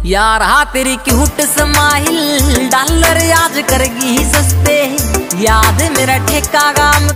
यार हाँ तेरी क्यूट स्माइल डॉलर आज करगी सस्ते, याद मेरा ठेका काम